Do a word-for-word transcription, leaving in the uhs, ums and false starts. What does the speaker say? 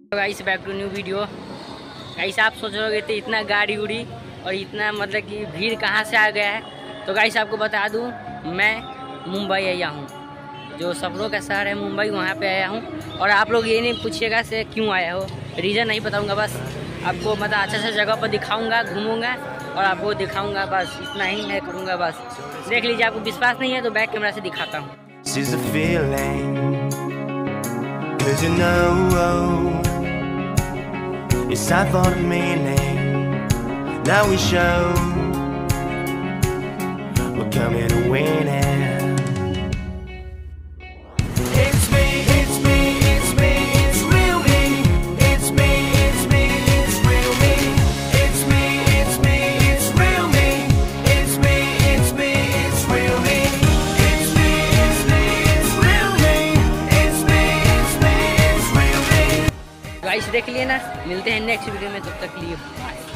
Guys back to new video. Guys आप सोच रहे थे इतना गाड़ी उड़ी और इतना मतलब कि भीड़ कहाँ से आ गया है। तो गाइस आपको बता दूं, मैं मुंबई आया हूँ, जो सफरों का शहर है मुंबई, वहाँ पे आया हूँ। और आप लोग ये नहीं पूछिएगा से क्यों आया हो, रीज़न नहीं बताऊँगा, बस आपको मतलब अच्छे अच्छे जगह पर दिखाऊँगा, घूमूँगा और आपको दिखाऊँगा, बस इतना ही मैं करूँगा। बस देख लीजिए, आपको विश्वास नहीं है तो बैक कैमरा से दिखाता हूँ। It's time for the meaning. Now we show we're coming to win it. It's me, it's me, it's me, it's real me. It's me, it's me, it's real me. It's me, it's me, it's real me. It's me, it's me, it's real me. It's me, it's me, it's real me. It's me, it's me, it's real me. Guys देख लिए ना, मिलते हैं next video में, तब तक लिए।